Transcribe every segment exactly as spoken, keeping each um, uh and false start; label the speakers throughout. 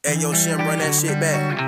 Speaker 1: Hey, yo, Shim, run that shit back.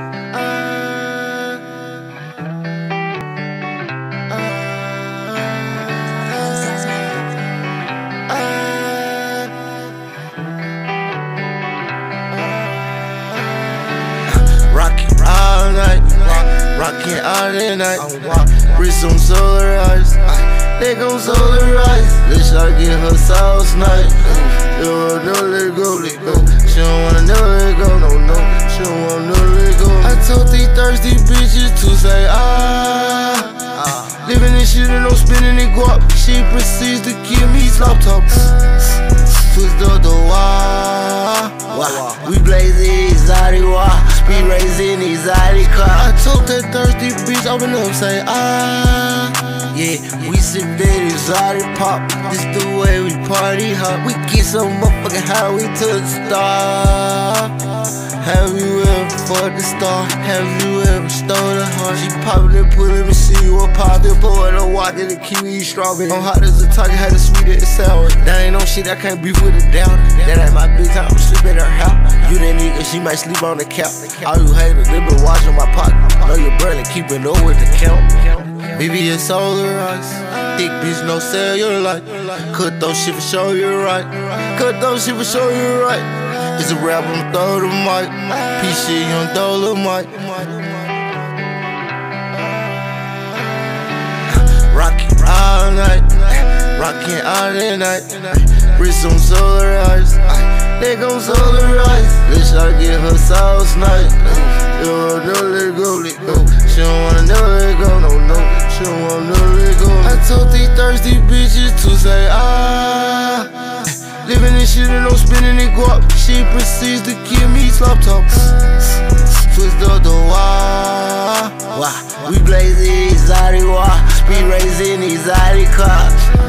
Speaker 2: Rockin' all night, rockin' all the night. Wrist on solarized, neck on solarized. Let y'all get her sauce night. She don't wanna let go, let go. She don't wanna never let go, no, no. She don't wanna never let go. I told these thirsty bitches to say ah. Living this shit and no spinning it guap. She proceeds to give me slop top. Twist up the wall. We blazing exotic wall. Speed racing exotic car. I told that thirsty bitch open up say ah. Yeah, we sip that exotic pop. This the way we party hop. We get so motherfucking high, we to the star. Have you ever fought the star? Have you ever stole a heart? She poppin' and pullin' me, see what poppin'. Pour the water, the kiwi strawberry. I'm hot as a target, had a sweet and sour. That ain't no shit, I can't beef with a doubter. That ain't my bitch, I'ma sleep at her house. You that nigga, she might sleep on the couch. All you haters, they been watching my pocket. Know your brother, keepin' up with the count. Baby, it's solarized. Thick bitch, no cellulite. Cut those shit for show you right. Cut those shit for show you right. It's a rap, I'm throw the mic. P shit, young Dolomite. Rockin' all night, rockin' all the night. Wrist on solarized, neck on solarized. Let y'all get her sauce night. She don't wanna let go, let go. She don't wanna never let go, no, no. She don't wanna never let go. I told these thirsty bitches to say ah. Living this shit and no spinning it guap. She proceeds to give me slop top. Twist up the wall. We blazing exotic wall. Speed racing exotic car.